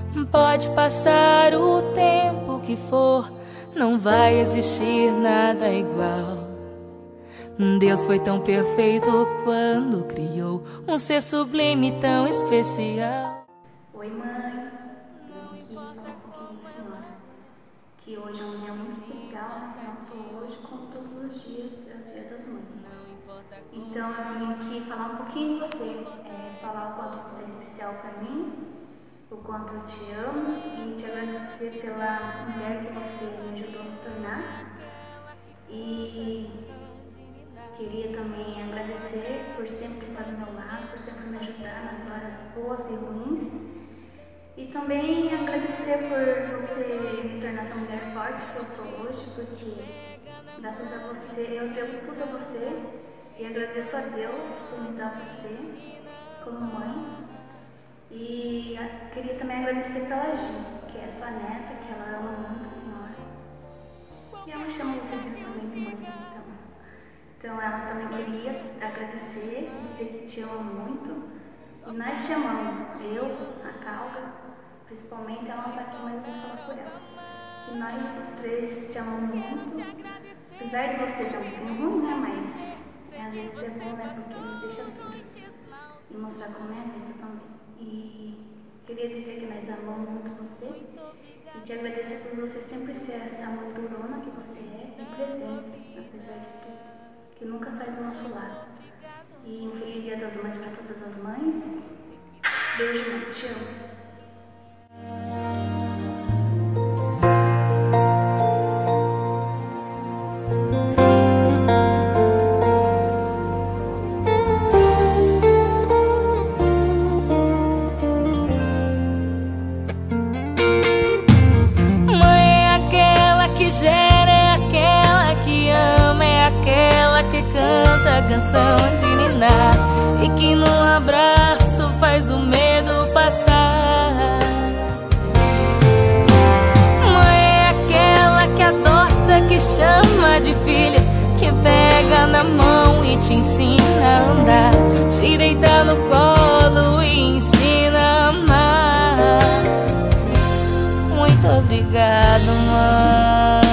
Pode passar o tempo que for, não vai existir nada igual. Deus foi tão perfeito quando criou um ser sublime tão especial. Oi, mãe. Vim aqui falar um pouquinho com a senhora. Que hoje é um dia muito especial, né? Não só hoje, como todos os dias, é o Dia das Mães. Então eu vim aqui falar um pouquinho de você, falar o quanto você é especial para mim, o quanto eu te amo e te agradecer pela mulher que você me ajudou a me tornar. E queria também agradecer por sempre estar do meu lado, por sempre me ajudar nas horas boas e ruins. E também agradecer por você me tornar essa mulher forte que eu sou hoje, porque graças a você eu devo tudo a você e agradeço a Deus por me dar você como mãe. E queria também agradecer pela Gi, que é sua neta, que ela ama muito a senhora. E ela chama você também de mãe, então ela também queria agradecer, dizer que te ama muito. E nós te amamos, eu, a Calga, principalmente, ela não vai falar, mas eu vou falar por ela. Que nós três te amamos muito. Apesar de você ser um pouquinho ruim, né? Mas às vezes é bom, né? Porque nos deixa tudo. E mostrar como é a vida também. E queria dizer que nós amamos muito você. E te agradecer por você sempre ser essa mãe durona que você é e presente, apesar de tudo. Que nunca sai do nosso lado. E um feliz Dia das Mães para todas as mães. Beijo, mãe, te amo. Canta a canção de ninar e que no abraço faz o medo passar. Mãe é aquela que adota, que chama de filha, que pega na mão e te ensina a andar, te deita no colo e ensina a amar. Muito obrigado, mãe.